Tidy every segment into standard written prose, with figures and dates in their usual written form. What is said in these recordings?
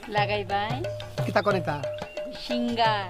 লাগাই ভাই কিতা কনিতা সিঙ্গার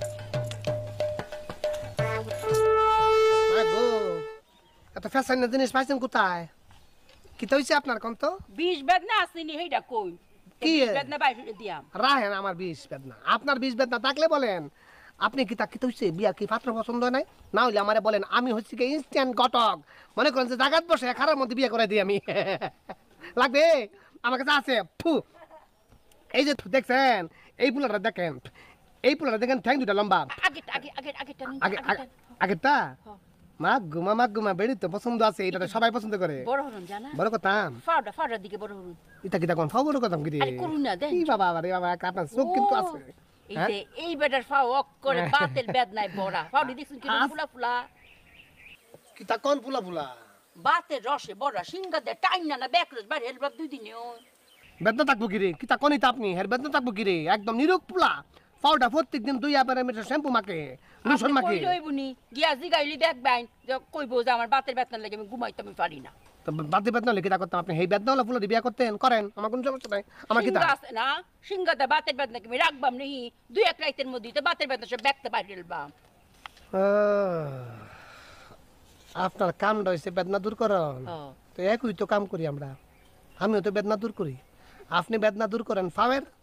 গো এত ফ্যাশনের জিনিস পাইছেন কোথায় কিতা হইছে আপনার কোন তো বিষ বেদনা আসেনি হেইটা কই কি বিষ বেদনা বাইরে দিয়াম রাহেন আমার বিষ বেদনা আপনার বিষ বেদনা থাকলে বলেন আপনি কিতা কিতা হইছে বিয়ার কি পাত্র পছন্দ হয় নাই না হইলে আমারে বলেন আমি হচ্ছি কি ইনস্ট্যান্ট ঘটক মনে করেন যে জাগাত বসে খারার মধ্যে বিয়ে করে দিই আমি লাগবে আমার কাছে আছে ফু এই যে দেখছেন এই পুলাটা দেখেন এই পুলাটা দেখেন ঠ্যাং দুটা লম্বা আগে আগে আগে আগে আগে আগেরটা মা গুমা বেড়ি তো পছন্দ আছে এটা সবাই পছন্দ করে বড় হরন জানা বড় কথা ফাউডা দিকে বড় হরন এটা কিটা কোন ফাও বড় কথা কি রে আরে করুন না দেন কি বাবা আরে বাবা আপনার চোখ কিন্তু আছে এই যে এই বেটার ফাও অক করে বাতের বেদনায় বড়া ফাউডি দেখছেন কি ফুলা ফুলা কিটা কোন ফুলা ফুলা বাতের রসে বড়া সিঙ্গা দে টাইনা না ব্যাকরস বাইরে হেলবাব দুই দিনেও বেদনা থাকবো কি রে কিটা কোনই আপনি হের বেদনা থাকবো কি রে একদম নিরুক ফুলা পাউডার প্রত্যেকদিন 2 মিটার শ্যাম্পু মাকে লোশন মাকে কই লইবনি গিয়া জিগাইলি দেখবেন যে কইবো যে আমার বাতের বেদনা লাগে আমি ঘুমাইতে আমি পারি না তো বাতে বেদনা হলে কিটা করতাম আপনি এই বেদনা হলে ফুলা বিয়া করতেন করেন আমার কোনো সমস্যা নাই আমার কিটা সিঙ্গা আছে না সিঙ্গাতে বাতের বেদনা কি আমি রাখবাম নেই দুই এক রাইতের মধ্যে তো বাতের বেদনা সব ব্যাগতে বাইরে হেলবাম আপনার কামটা হয়েছে বেদনা দূর করন তো একই তো কাম করি আমরা আমিও তো বেদনা দূর করি আপনি বেদনা দূর করেন ফাওয়ের